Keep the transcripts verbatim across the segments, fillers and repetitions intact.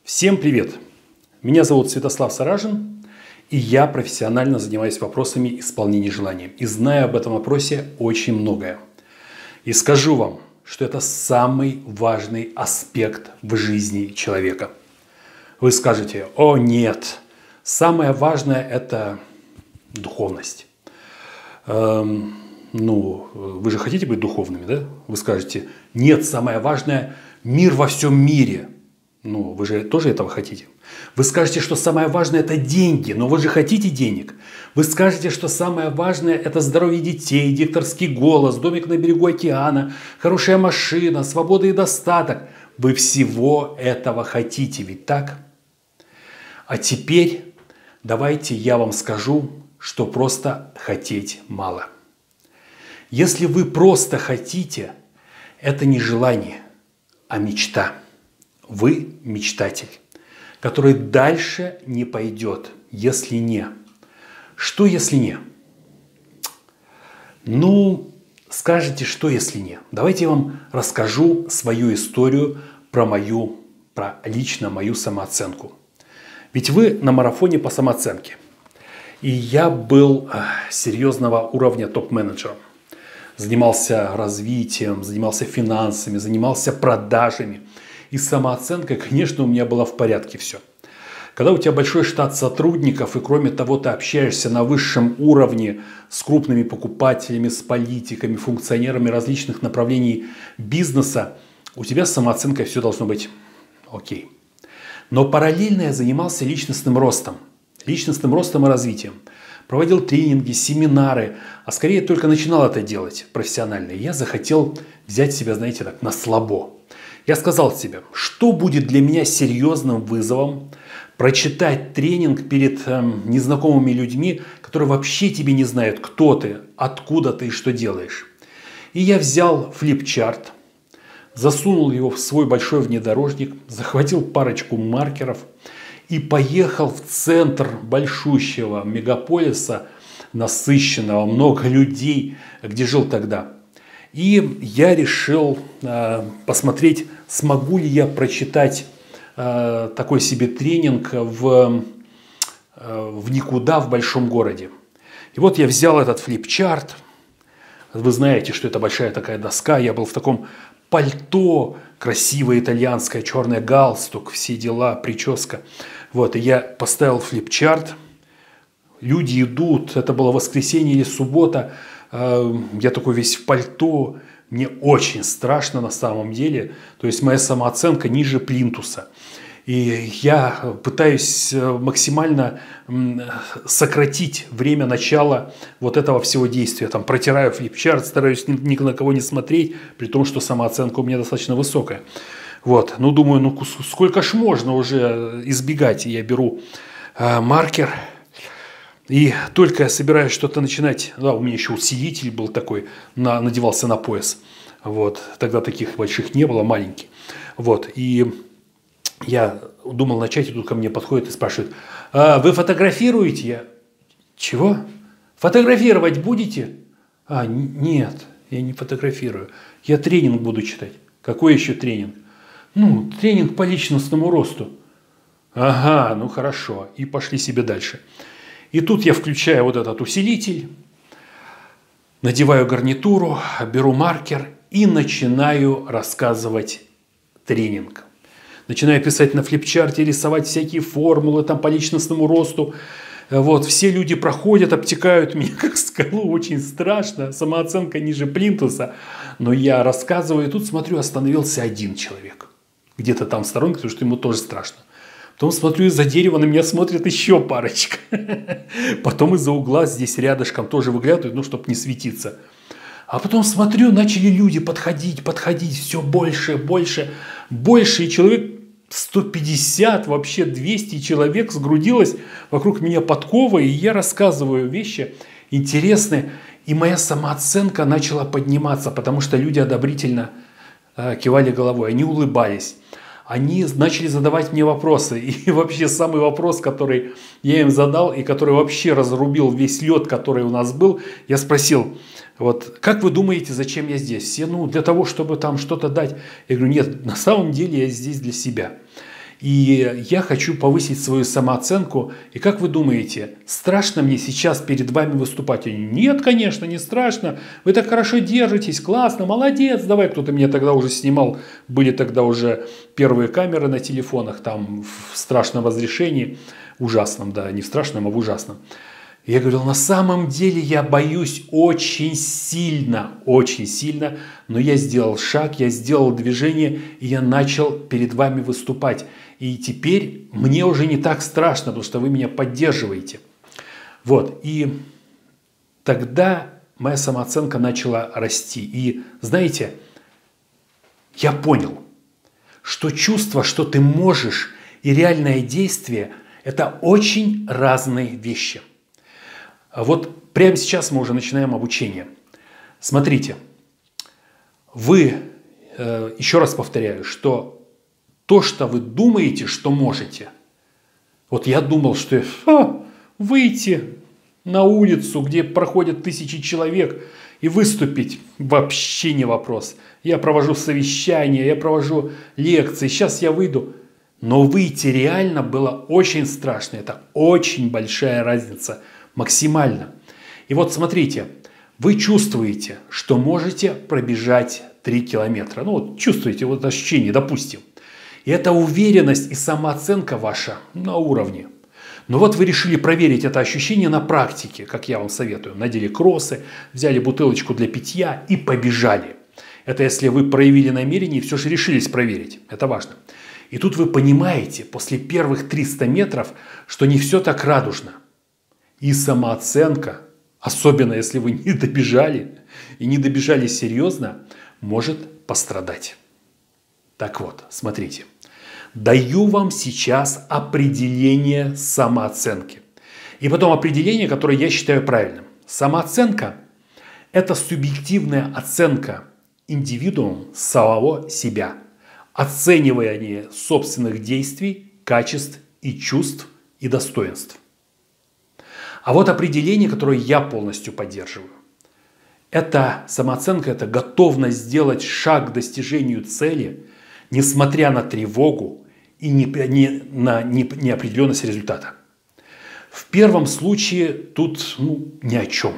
Всем привет! Меня зовут Святослав Саражин, и я профессионально занимаюсь вопросами исполнения желаний. И знаю об этом вопросе очень многое. И скажу вам, что это самый важный аспект в жизни человека. Вы скажете: о нет, самое важное – это духовность. Эм, ну, вы же хотите быть духовными, да? Вы скажете: нет, самое важное – мир во всем мире. Ну, вы же тоже этого хотите. Вы скажете, что самое важное – это деньги, но вы же хотите денег. Вы скажете, что самое важное – это здоровье детей, дикторский голос, домик на берегу океана, хорошая машина, свобода и достаток. Вы всего этого хотите, ведь так? А теперь давайте я вам скажу, что просто хотеть мало. Если вы просто хотите, это не желание, а мечта. Вы мечтатель, который дальше не пойдет, если не. Что если не? Ну, скажете, что если не? Давайте я вам расскажу свою историю про мою, про лично мою самооценку. Ведь вы на марафоне по самооценке. И я был серьезного уровня топ-менеджером. Занимался развитием, занимался финансами, занимался продажами. И самооценка, конечно, у меня была в порядке все. Когда у тебя большой штат сотрудников, и кроме того, ты общаешься на высшем уровне с крупными покупателями, с политиками, функционерами различных направлений бизнеса, у тебя с самооценкой все должно быть окей. Но параллельно я занимался личностным ростом. Личностным ростом и развитием. Проводил тренинги, семинары, а скорее только начинал это делать профессионально. И я захотел взять себя, знаете, так, на слабо. Я сказал себе, что будет для меня серьезным вызовом прочитать тренинг перед э, незнакомыми людьми, которые вообще тебе не знают, кто ты, откуда ты и что делаешь. И я взял флипчарт, засунул его в свой большой внедорожник, захватил парочку маркеров и поехал в центр большущего мегаполиса, насыщенного, много людей, где жил тогда. И я решил э, посмотреть, смогу ли я прочитать э, такой себе тренинг в, э, в никуда в большом городе. И вот я взял этот флипчарт. Вы знаете, что это большая такая доска. Я был в таком пальто, красивое итальянское, черный галстук, все дела, прическа. Вот, и я поставил флипчарт. Люди идут, это было воскресенье или суббота. Я такой весь в пальто, мне очень страшно на самом деле, то есть моя самооценка ниже плинтуса. И я пытаюсь максимально сократить время начала вот этого всего действия. Там протираю флипчарт, стараюсь ни на кого не смотреть, при том, что самооценка у меня достаточно высокая. Вот, ну думаю, ну сколько ж можно уже избегать. Я беру э, маркер. И только я собираюсь что-то начинать, да, у меня еще усилитель был такой, на, надевался на пояс, вот, тогда таких больших не было, маленький, вот, и я думал начать, и тут ко мне подходит и спрашивает: а вы фотографируете? Я: чего? Фотографировать будете? А, нет, я не фотографирую, я тренинг буду читать. Какой еще тренинг? Ну, тренинг по личностному росту. Ага, ну хорошо, и пошли себе дальше. И тут я включаю вот этот усилитель, надеваю гарнитуру, беру маркер и начинаю рассказывать тренинг. Начинаю писать на флипчарте, рисовать всякие формулы там по личностному росту. Вот, все люди проходят, обтекают меня как скалу, очень страшно, самооценка ниже плинтуса. Но я рассказываю, и тут смотрю, остановился один человек. Где-то там в сторонке, потому что ему тоже страшно. Потом смотрю, из-за дерева на меня смотрит еще парочка. Потом из-за угла здесь рядышком тоже выглядывают, ну, чтобы не светиться. А потом смотрю, начали люди подходить, подходить, все больше, больше, больше. И человек сто пятьдесят, вообще двести человек сгрудилось вокруг меня подкова. И я рассказываю вещи интересные. И моя самооценка начала подниматься, потому что люди одобрительно э, кивали головой, они улыбались. Они начали задавать мне вопросы. И вообще самый вопрос, который я им задал, и который вообще разрубил весь лед, который у нас был, я спросил: вот, как вы думаете, зачем я здесь? Все, ну, для того, чтобы там что-то дать. Я говорю: нет, на самом деле я здесь для себя. И я хочу повысить свою самооценку. И как вы думаете, страшно мне сейчас перед вами выступать? Они, нет, конечно, не страшно. Вы так хорошо держитесь, классно, молодец. Давай, кто-то меня тогда уже снимал. Были тогда уже первые камеры на телефонах, там в страшном разрешении. Ужасном, да, не в страшном, а в ужасном. Я говорил, на самом деле я боюсь очень сильно, очень сильно, но я сделал шаг, я сделал движение, и я начал перед вами выступать. И теперь мне уже не так страшно, потому что вы меня поддерживаете. Вот, и тогда моя самооценка начала расти. И знаете, я понял, что чувство, что ты можешь, и реальное действие – это очень разные вещи. Вот прямо сейчас мы уже начинаем обучение. Смотрите, вы, э, еще раз повторяю, что то, что вы думаете, что можете, вот я думал, что а, выйти на улицу, где проходят тысячи человек, и выступить вообще не вопрос. Я провожу совещания, я провожу лекции, сейчас я выйду. Но выйти реально было очень страшно, это очень большая разница. Максимально. И вот смотрите, вы чувствуете, что можете пробежать три километра. Ну вот чувствуете вот ощущение, допустим. И эта уверенность и самооценка ваша на уровне. Но вот вы решили проверить это ощущение на практике, как я вам советую. Надели кроссы, взяли бутылочку для питья и побежали. Это если вы проявили намерение и все же решились проверить. Это важно. И тут вы понимаете, после первых трёхсот метров, что не все так радужно. И самооценка, особенно если вы не добежали, и не добежали серьезно, может пострадать. Так вот, смотрите. Даю вам сейчас определение самооценки. И потом определение, которое я считаю правильным. Самооценка – это субъективная оценка индивидуума самого себя. Оценивание собственных действий, качеств и чувств и достоинств. А вот определение, которое я полностью поддерживаю. Это самооценка, это готовность сделать шаг к достижению цели, несмотря на тревогу и не, не, на неопределенность результата. В первом случае тут ну, ни о чем.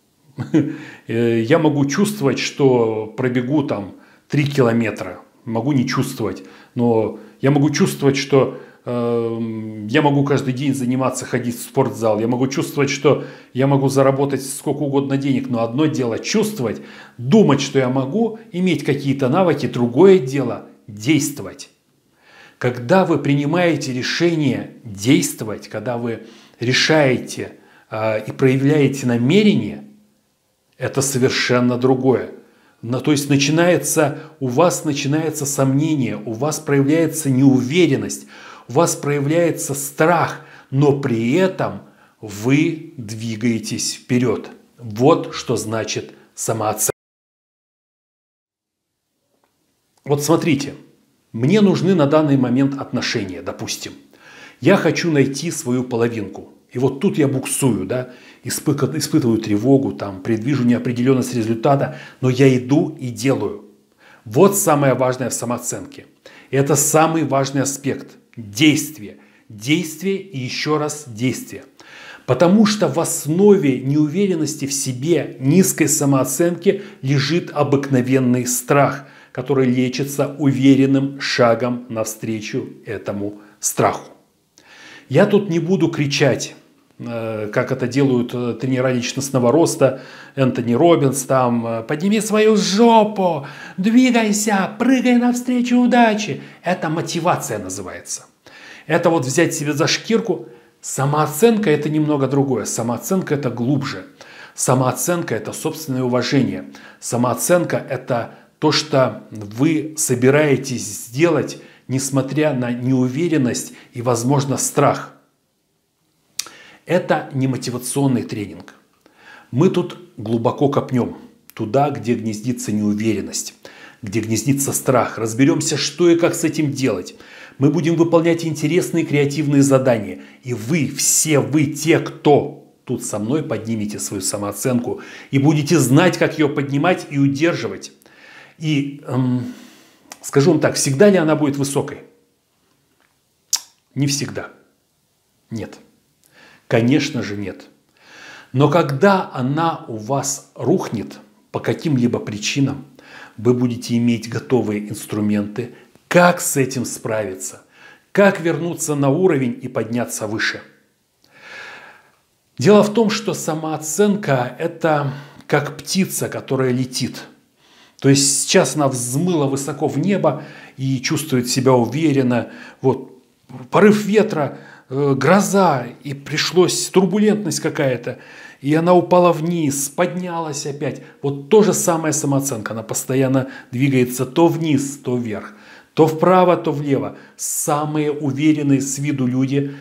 Я могу чувствовать, что пробегу там три километра. Могу не чувствовать, но я могу чувствовать, что я могу каждый день заниматься, ходить в спортзал. Я могу чувствовать, что я могу заработать сколько угодно денег. Но одно дело чувствовать, думать, что я могу, иметь какие-то навыки. Другое дело действовать. Когда вы принимаете решение действовать, когда вы решаете э, и проявляете намерение, это совершенно другое. Но, то есть начинается, у вас начинается сомнение, у вас проявляется неуверенность, у вас проявляется страх, но при этом вы двигаетесь вперед. Вот что значит самооценка. Вот смотрите, мне нужны на данный момент отношения, допустим. Я хочу найти свою половинку. И вот тут я буксую, да, испытываю тревогу, там, предвижу неопределенность результата, но я иду и делаю. Вот самое важное в самооценке. И это самый важный аспект. Действие. Действие и еще раз действие. Потому что в основе неуверенности в себе, низкой самооценки лежит обыкновенный страх, который лечится уверенным шагом навстречу этому страху. Я тут не буду кричать, как это делают тренера личностного роста, Энтони Роббинс, там, подними свою жопу, двигайся, прыгай навстречу удачи. Это мотивация называется. Это вот взять себе за шкирку. Самооценка – это немного другое. Самооценка – это глубже. Самооценка – это собственное уважение. Самооценка – это то, что вы собираетесь сделать, несмотря на неуверенность и, возможно, страх. Это не мотивационный тренинг. Мы тут глубоко копнем туда, где гнездится неуверенность, где гнездится страх. Разберемся, что и как с этим делать. Мы будем выполнять интересные креативные задания. И вы, все вы, те, кто тут со мной, поднимете свою самооценку и будете знать, как ее поднимать и удерживать. И эм, скажу вам так, всегда ли она будет высокой? Не всегда. Нет. Конечно же нет. Но когда она у вас рухнет по каким-либо причинам, вы будете иметь готовые инструменты, как с этим справиться, как вернуться на уровень и подняться выше. Дело в том, что самооценка – это как птица, которая летит. То есть сейчас она взмыла высоко в небо и чувствует себя уверенно. Вот, порыв ветра, э, гроза, и пришлось турбулентность какая-то. И она упала вниз, поднялась опять. Вот то же самое самооценка. Она постоянно двигается то вниз, то вверх. То вправо, то влево. Самые уверенные с виду люди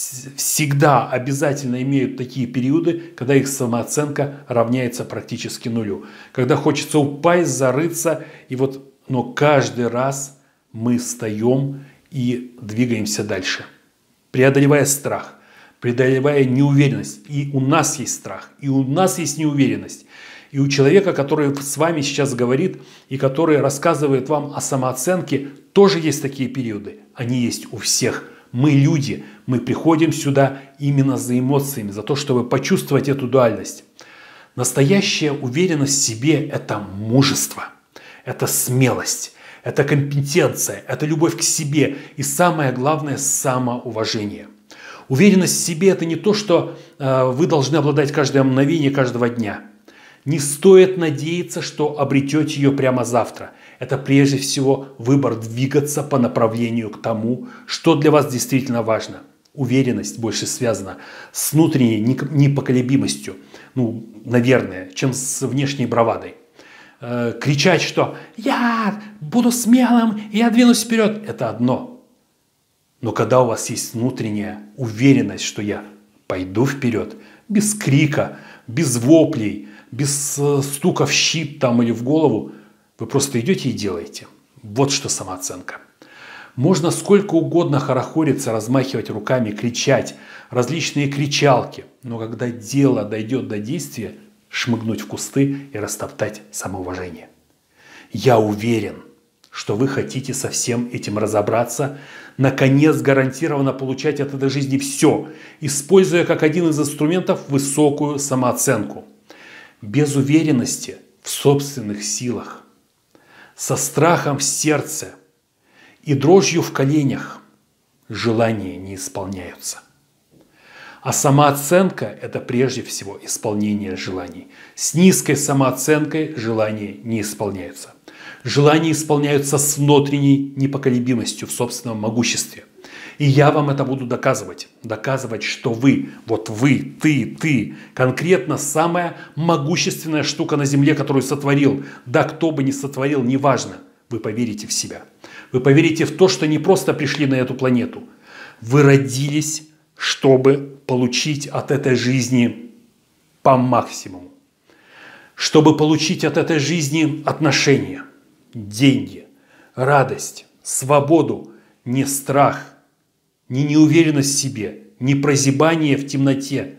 всегда обязательно имеют такие периоды, когда их самооценка равняется практически нулю. Когда хочется упасть, зарыться. И вот, но каждый раз мы встаем и двигаемся дальше, преодолевая страх, преодолевая неуверенность. И у нас есть страх, и у нас есть неуверенность. И у человека, который с вами сейчас говорит, и который рассказывает вам о самооценке, тоже есть такие периоды. Они есть у всех. Мы люди, мы приходим сюда именно за эмоциями, за то, чтобы почувствовать эту дуальность. Настоящая уверенность в себе – это мужество, это смелость, это компетенция, это любовь к себе и самое главное – самоуважение. Уверенность в себе – это не то, что э, вы должны обладать каждое мгновение каждого дня. Не стоит надеяться, что обретете ее прямо завтра. Это прежде всего выбор двигаться по направлению к тому, что для вас действительно важно. Уверенность больше связана с внутренней непоколебимостью, ну, наверное, чем с внешней бравадой. Э, кричать, что «я буду смелым, я двинусь вперед» – это одно. Но когда у вас есть внутренняя уверенность, что я пойду вперед, без крика, без воплей, без стука в щит там или в голову, вы просто идете и делаете. Вот что самооценка. Можно сколько угодно хорохориться, размахивать руками, кричать, различные кричалки. Но когда дело дойдет до действия, шмыгнуть в кусты и растоптать самоуважение. Я уверен, что вы хотите со всем этим разобраться, наконец гарантированно получать от этой жизни все, используя как один из инструментов высокую самооценку. Без уверенности в собственных силах, со страхом в сердце и дрожью в коленях желания не исполняются. А самооценка – это прежде всего исполнение желаний. С низкой самооценкой желания не исполняются. Желания исполняются с внутренней непоколебимостью в собственном могуществе. И я вам это буду доказывать. Доказывать, что вы, вот вы, ты, ты, конкретно самая могущественная штука на земле, которую сотворил. Да кто бы ни сотворил, неважно. Вы поверите в себя. Вы поверите в то, что не просто пришли на эту планету. Вы родились, чтобы получить от этой жизни по максимуму. Чтобы получить от этой жизни отношения, деньги, радость, свободу, не страх, не неуверенность в себе, не прозябание в темноте,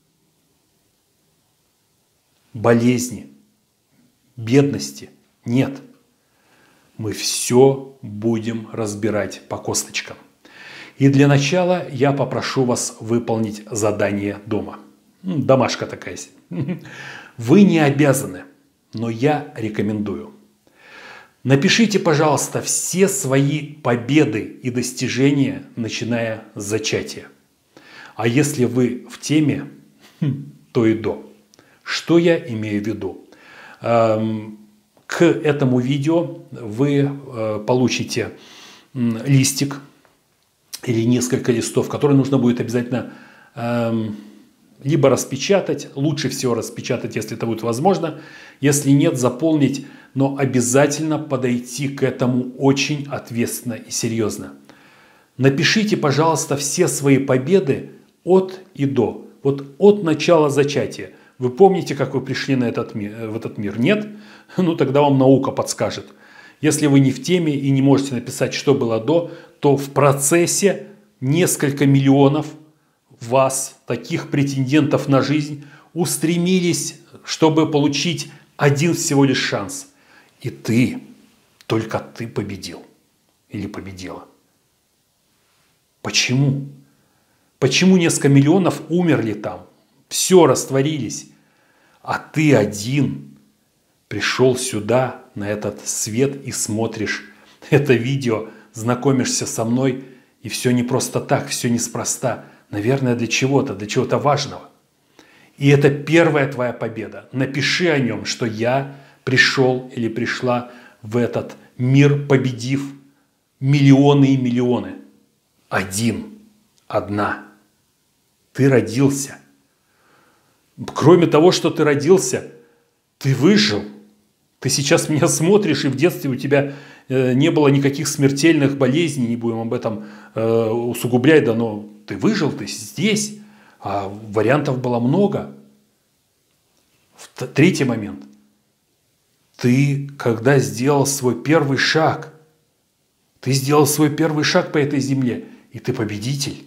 болезни, бедности. Нет. Мы все будем разбирать по косточкам. И для начала я попрошу вас выполнить задание дома. Домашка такая. Вы не обязаны, но я рекомендую. Напишите, пожалуйста, все свои победы и достижения, начиная с зачатия. А если вы в теме, то и до. Что я имею в виду? К этому видео вы получите листик или несколько листов, которые нужно будет обязательно либо распечатать, лучше всего распечатать, если это будет возможно, если нет, заполнить, но обязательно подойти к этому очень ответственно и серьезно. Напишите, пожалуйста, все свои победы от и до, вот от начала зачатия. Вы помните, как вы пришли на этот мир, в этот мир? Нет? Ну тогда вам наука подскажет. Если вы не в теме и не можете написать, что было до, то в процессе несколько миллионов вас, таких претендентов на жизнь, устремились, чтобы получить один всего лишь шанс. И ты, только ты победил или победила. Почему? Почему несколько миллионов умерли там? Все растворились. А ты один пришел сюда, на этот свет, и смотришь это видео, знакомишься со мной, и все не просто так, все неспроста. Наверное, для чего-то, для чего-то важного. И это первая твоя победа. Напиши о нем, что я пришел или пришла в этот мир, победив миллионы и миллионы. Один, одна. Ты родился. Кроме того, что ты родился, ты выжил. Ты сейчас меня смотришь, и в детстве у тебя э, не было никаких смертельных болезней, не будем об этом э, усугублять, да, но ты выжил, ты здесь, а вариантов было много. Третий момент. Ты, когда сделал свой первый шаг, ты сделал свой первый шаг по этой земле, и ты победитель.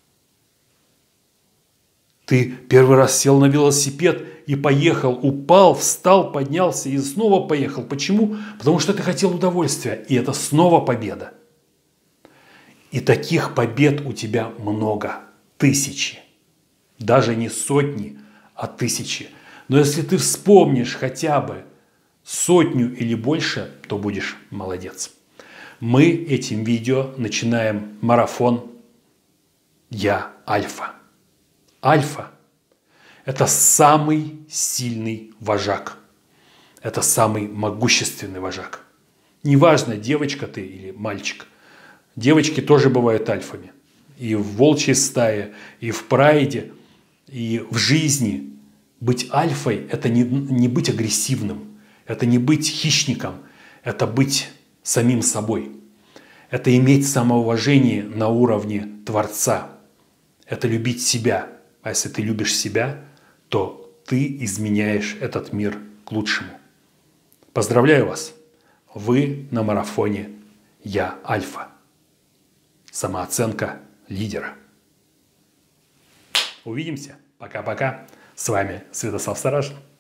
Ты первый раз сел на велосипед и поехал, упал, встал, поднялся и снова поехал. Почему? Потому что ты хотел удовольствия, и это снова победа. И таких побед у тебя много, тысячи. Даже не сотни, а тысячи. Но если ты вспомнишь хотя бы сотню или больше, то будешь молодец. Мы этим видео начинаем марафон «Я Альфа». Альфа – это самый сильный вожак. Это самый могущественный вожак. Неважно, девочка ты или мальчик. Девочки тоже бывают альфами. И в волчьей стае, и в прайде, и в жизни. Быть альфой – это не, не быть агрессивным. Это не быть хищником. Это быть самим собой. Это иметь самоуважение на уровне Творца. Это любить себя. А если ты любишь себя, то ты изменяешь этот мир к лучшему. Поздравляю вас! Вы на марафоне «Я Альфа». Самооценка лидера. Увидимся. Пока-пока. С вами Святослав Сарашин.